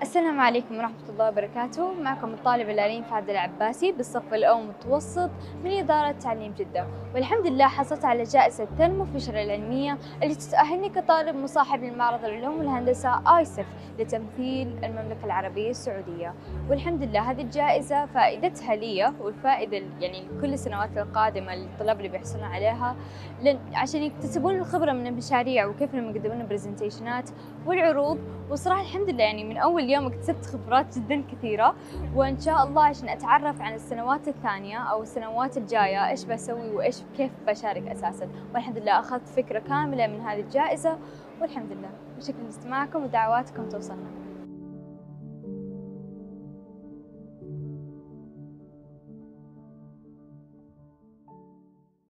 السلام عليكم ورحمة الله وبركاته. معكم الطالبة لارين فهد العباسي بالصف الأول متوسط من إدارة تعليم جدة، والحمد لله حصلت على جائزة تنمو فيشر العلمية اللي تتأهلني كطالب مصاحب لمعرض العلوم والهندسة آيسف لتمثيل المملكة العربية السعودية. والحمد لله هذه الجائزة فائدتها لي والفائدة يعني لكل السنوات القادمة للطلاب اللي بيحصلون عليها عشان يكتسبون الخبرة من المشاريع وكيف لما يقدمون برزنتيشنات والعروض. وصراحة الحمد لله يعني من أول يوم اكتسبت خبرات جدا كثيرة، وإن شاء الله عشان أتعرف عن السنوات الثانية أو السنوات الجاية إيش بسوي وإيش كيف بشارك أساسا. والحمد لله أخذت فكرة كاملة من هذه الجائزة، والحمد لله. شكرا لاستماعكم ودعواتكم توصلنا.